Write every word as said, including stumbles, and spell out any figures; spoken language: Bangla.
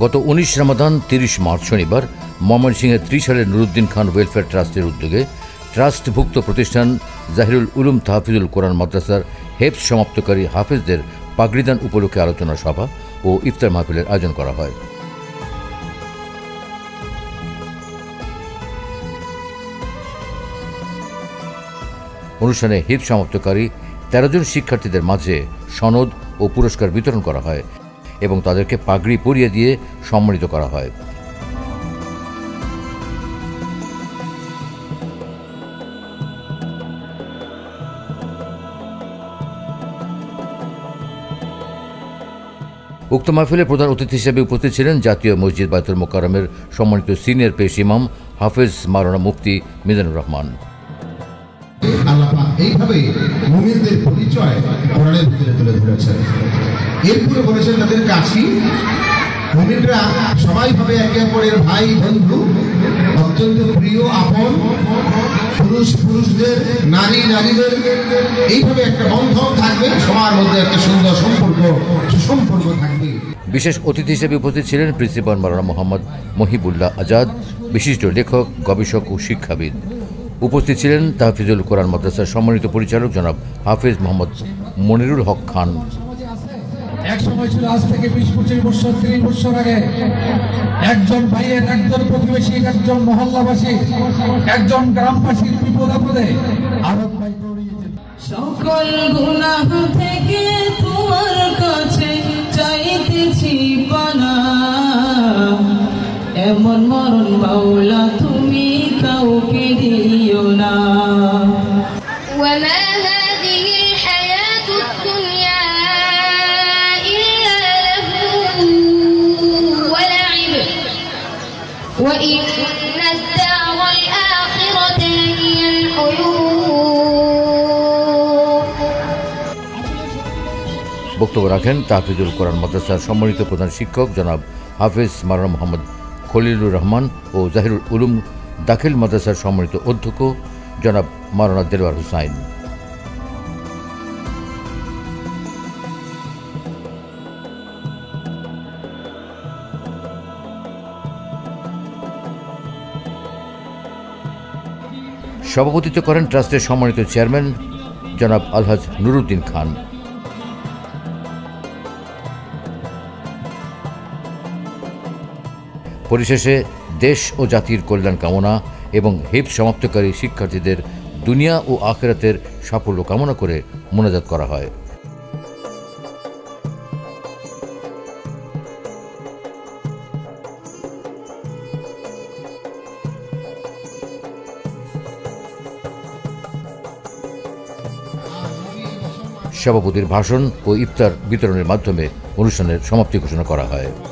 গত উনিশ রমাদান তিরিশ মার্চ শনিবার ময়মনসিংহের ত্রিশালের নুরুদ্দিন খান ওয়েলফেয়ার ট্রাস্টের উদ্যোগে ট্রাস্টভুক্ত প্রতিষ্ঠান জাহিরুল উলুম তাহফিজুল কোরআন মাদ্রাসার হেফজ সমাপ্তকারী হাফেজদের পাগড়িদান উপলক্ষে আলোচনা সভা ও ইফতার মাহফিলের আয়োজন করা হয়। অনুষ্ঠানে হিফজ সমাপ্তকারী তেরো জন শিক্ষার্থীদের মাঝে সনদ ও পুরস্কার বিতরণ করা হয় এবং তাদেরকে পাগড়ি পরিয়ে দিয়ে সম্মানিত করা হয়। উক্ত মাহফিলে প্রধান অতিথি হিসেবে উপস্থিত ছিলেন জাতীয় মসজিদ বায়তুল মোকাররমের সম্মানিত সিনিয়র পেশ ইমাম হাফেজ মাওলানা মুফতি মিজানুর রহমান। এইভাবে মুমিনদের পরিচয় কোরআনের ভিতরে তুলে ধরেছেন। এরপরে বলেছেন তাদের কাছে মুমিনরা সবাই ভাবে একে অপরের ভাই বন্ধু, অত্যন্ত প্রিয় আপন, পুরুষ পুরুষদের, নারী নারীদের, এইভাবে একটা বন্ধন থাকবে, সবার মধ্যে একটা সুন্দর সম্পর্ক সুসম্পর্ক থাকবে। বিশেষ অতিথি হিসেবে উপস্থিত ছিলেন প্রিন্সিপাল মাওলানা মোহাম্মদ মহিবুল্লাহ আজাদ, বিশিষ্ট লেখক, গবেষক ও শিক্ষাবিদ। উপস্থিত ছিলেন তাহফিজুল কোরআন মাদ্রাসার সম্মানিত পরিচালক জনাব হাফেজ মোহাম্মদ মনিরুল হক খান। এক সময় ছিল আজ থেকে বিশ পঁচিশ বছর ত্রিশ বছর আগে একজন ভাইয়ের, একজন প্রতিবেশী, একজন মহল্লাবাসী, একজন গ্রামবাসীর বিপদ আপদে আরব ভাই সকল গুনাহ থেকে তোমার কাছে চাইতেছি পানা, এমন মরণ মাওলা তুমি কাউকে দিও না। বক্তব্য রাখেন তাহফিজুল কোরআন মাদ্রাসার সম্মানিত প্রধান শিক্ষক জনাব হাফেজ মাওলানা মোহাম্মদ খলিলুর রহমান ও জাহিরুল উলুম দাখিল মাদ্রাসার সম্মানিত অধ্যক্ষ জনাব মাওলানা দেলওয়ার হুসাইন। সভাপতিত্ব করেন ট্রাস্টের সম্মানিত চেয়ারম্যান জনাব আলহাজ নুরুদ্দিন খান। পরিশেষে দেশ ও জাতির কল্যাণ কামনা এবং হিফজ সমাপ্তকারী শিক্ষার্থীদের দুনিয়া ও আখিরাতের সাফল্য কামনা করে মোনাজাত করা হয়। সভাপতির ভাষণ ও ইফতার বিতরণের মাধ্যমে অনুষ্ঠানের সমাপ্তি ঘোষণা করা হয়।